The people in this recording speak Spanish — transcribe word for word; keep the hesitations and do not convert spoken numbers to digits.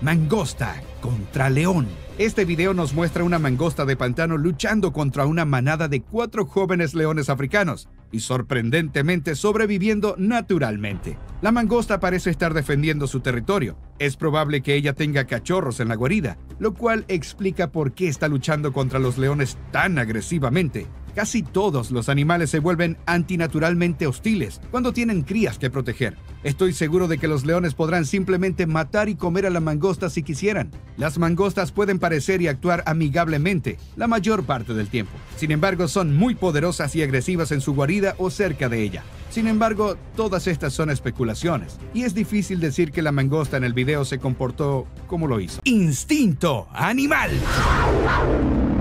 Mangosta contra león. Este video nos muestra una mangosta de pantano luchando contra una manada de cuatro jóvenes leones africanos y sorprendentemente sobreviviendo naturalmente. La mangosta parece estar defendiendo su territorio. Es probable que ella tenga cachorros en la guarida, lo cual explica por qué está luchando contra los leones tan agresivamente. Casi todos los animales se vuelven antinaturalmente hostiles cuando tienen crías que proteger. Estoy seguro de que los leones podrán simplemente matar y comer a la mangosta si quisieran. Las mangostas pueden parecer y actuar amigablemente la mayor parte del tiempo. Sin embargo, son muy poderosas y agresivas en su guarida o cerca de ella. Sin embargo, todas estas son especulaciones, y es difícil decir que la mangosta en el video se comportó como lo hizo. Instinto animal.